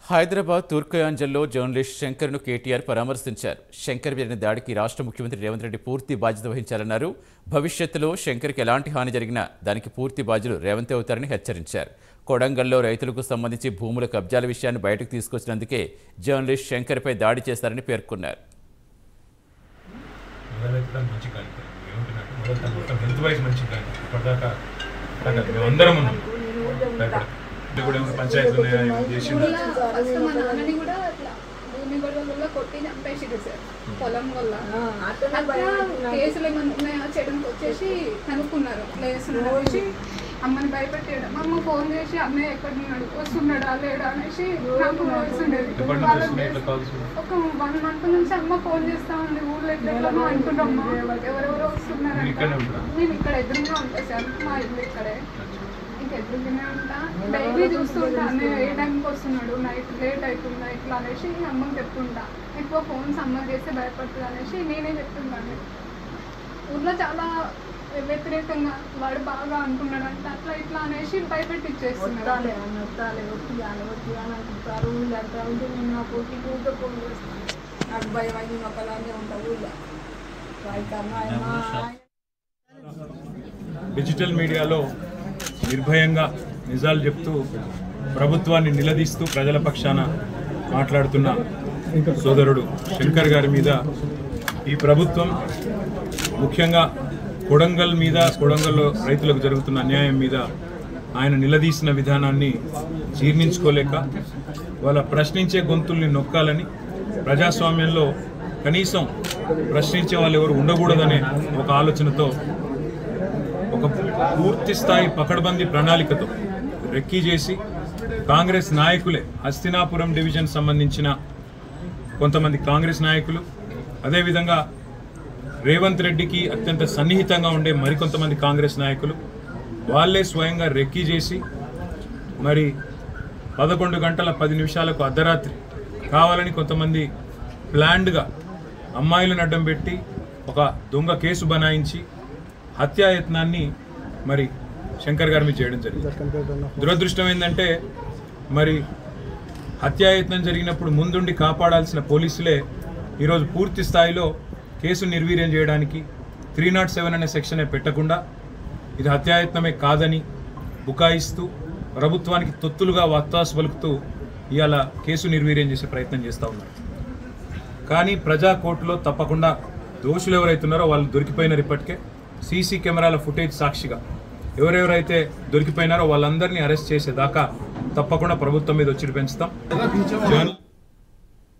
హైదరాబాద్ తూర్కయాంజల్లో జర్నలిస్ట్ శంకర్ను కేటీఆర్ పరామర్శించారు. శంకర్ జరిగిన దాడికి రాష్ట్ర ముఖ్యమంత్రి రేవంత్ రెడ్డి పూర్తి బాధ్యత వహించాలన్నారు. భవిష్యత్తులో శంకర్కి ఎలాంటి హాని జరిగినా దానికి పూర్తి బాధ్యులు రేవంతే అవుతారని హెచ్చరించారు. కొడంగల్లో రైతులకు సంబంధించి భూముల కబ్జాల విషయాన్ని బయటకు తీసుకొచ్చినందుకే జర్నలిస్ట్ శంకర్పై దాడి చేశారని పేర్కొన్నారు. పంచాయతీ కొట్టి చంపేసిరు సార్ పొలం వల్ల. కేసులు ఏమైనా ఉన్నాయా చేయడానికి వచ్చేసి కనుక్కున్నారు. లేచి అమ్మని భయపెట్టేయడం. అమ్మ ఫోన్ చేసి అన్నయ్య ఎక్కడున్నాడు, వస్తున్నాడా లేడా అనేసి నాకు వస్తుండేది. ఒక 1 month నుంచి అమ్మ ఫోన్ చేస్తా ఉంది. ఊళ్ళో ఎక్కడో అంటున్నామ్మా ఎవరెవరో వస్తున్నారు. నేను ఇక్కడ ఎదురుగా ఉంటా సార్, మా ఇల్లు ఇక్కడే ఎదురుగానే ఉంటా. డైలీ చూస్తుంటా అన్నయ్య ఏ టైంకి వస్తున్నాడు, నైట్ లేట్ అవుతుందా ఇట్లా అనేసి అమ్మకి చెప్తుంటా. ఎక్కువ ఫోన్స్ అమ్మ చేస్తే భయపడుతుంది అనేసి నేనే చెప్తుంటాను. ఊళ్ళో చాలా వ్యతిరేకంగా వాడు బాగా అనుకున్నాడంట, అట్లా ఇట్లా అనేసి భయపెట్టి ఇచ్చేస్తున్నాడు. నాకు భయం అయింది, ఒకలాగే ఉంటా ఊళ్ళో. డిజిటల్ మీడియాలో నిర్భయంగా నిజాలు చెప్తూ ప్రభుత్వాన్ని నిలదీస్తూ ప్రజల పక్షాన మాట్లాడుతున్న సోదరుడు శంకర్ గారి మీద ఈ ప్రభుత్వం ముఖ్యంగా కొడంగల్లో రైతులకు జరుగుతున్న అన్యాయం మీద ఆయన నిలదీసిన విధానాన్ని జీర్ణించుకోలేక వాళ్ళ ప్రశ్నించే గొంతుల్ని నొక్కాలని, ప్రజాస్వామ్యంలో కనీసం ప్రశ్నించే వాళ్ళు ఎవరు ఉండకూడదనే ఒక ఆలోచనతో ఒక పూర్తి స్థాయి పకడ్బందీ ప్రణాళికతో రెక్కీ చేసి కాంగ్రెస్ నాయకులే, హస్తినాపురం డివిజన్ సంబంధించిన కొంతమంది కాంగ్రెస్ నాయకులు, అదేవిధంగా రేవంత్ రెడ్డికి అత్యంత సన్నిహితంగా ఉండే మరికొంతమంది కాంగ్రెస్ నాయకులు వాళ్ళే స్వయంగా రెక్కీ చేసి మరి 11 గంటల 10 నిమిషాలకు అర్ధరాత్రి కావాలని కొంతమంది ప్లాన్డ్గా అమ్మాయిలను అడ్డం పెట్టి ఒక దొంగ కేసు బనాయించి హత్యాయత్నాన్ని మరి శంకర్ గారి మీద చేయడం జరిగింది. దురదృష్టం ఏంటంటే మరి హత్యాయత్నం జరిగినప్పుడు ముందుండి కాపాడాల్సిన పోలీసులే ఈరోజు పూర్తి స్థాయిలో కేసు నిర్వీర్యం చేయడానికి 307 అనే సెక్షనే పెట్టకుండా ఇది హత్యాయత్నమే కాదని బుకాయిస్తూ ప్రభుత్వానికి తొత్తులుగా వత్తాసు పలుకుతూ ఇవాళ కేసు నిర్వీర్యం చేసే ప్రయత్నం చేస్తూ ఉన్నారు. కానీ ప్రజా కోర్టులో తప్పకుండా దోషులు ఎవరైతున్నారో వాళ్ళు దొరికిపోయినారు. ఇప్పటికే సీసీ కెమెరాల ఫుటేజ్ సాక్షిగా ఎవరెవరైతే దొరికిపోయినారో వాళ్ళందరినీ అరెస్ట్ చేసేదాకా తప్పకుండా ప్రభుత్వం మీద ఒత్తిడి పెంచుతాం.